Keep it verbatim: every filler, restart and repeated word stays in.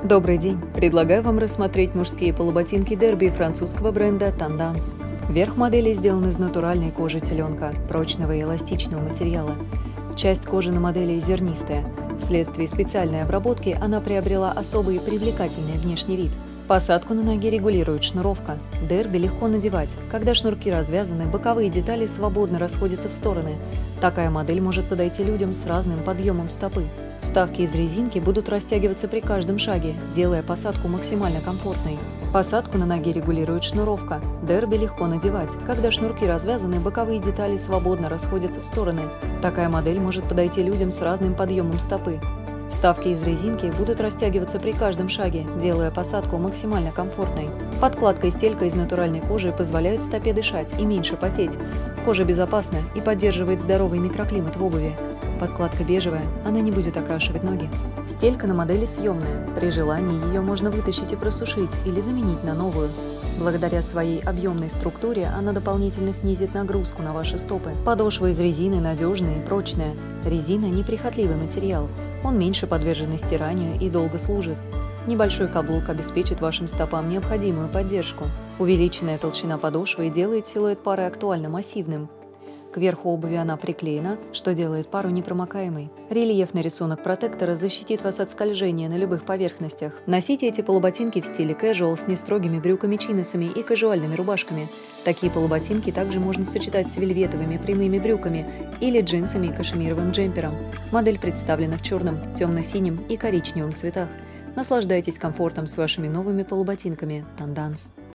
Добрый день! Предлагаю вам рассмотреть мужские полуботинки Дерби французского бренда Tendance. Верх модели сделан из натуральной кожи теленка, прочного и эластичного материала. Часть кожи на модели зернистая. Вследствие специальной обработки она приобрела особый и привлекательный внешний вид. Посадку на ноги регулирует шнуровка. Дерби легко надевать. Когда шнурки развязаны, боковые детали свободно расходятся в стороны. Такая модель может подойти людям с разным подъемом стопы. Вставки из резинки будут растягиваться при каждом шаге, делая посадку максимально комфортной. Посадку на ноги регулирует шнуровка. Дерби легко надевать. Когда шнурки развязаны, боковые детали свободно расходятся в стороны. Такая модель может подойти людям с разным подъемом стопы. Вставки из резинки будут растягиваться при каждом шаге, делая посадку максимально комфортной. Подкладка и стелька из натуральной кожи позволяют стопе дышать и меньше потеть. Кожа безопасна и поддерживает здоровый микроклимат в обуви. Подкладка бежевая, она не будет окрашивать ноги. Стелька на модели съемная. При желании ее можно вытащить и просушить или заменить на новую. Благодаря своей объемной структуре она дополнительно снизит нагрузку на ваши стопы. Подошва из резины надежная и прочная. Резина – неприхотливый материал. Он меньше подвержен стиранию и долго служит. Небольшой каблук обеспечит вашим стопам необходимую поддержку. Увеличенная толщина подошвы делает силуэт пары актуально массивным. К верху обуви она приклеена, что делает пару непромокаемой. Рельефный рисунок протектора защитит вас от скольжения на любых поверхностях. Носите эти полуботинки в стиле casual с нестрогими брюками-чиносами и кажуальными рубашками. Такие полуботинки также можно сочетать с вельветовыми прямыми брюками или джинсами и кашемировым джемпером. Модель представлена в черном, темно-синем и коричневом цветах. Наслаждайтесь комфортом с вашими новыми полуботинками Tendance.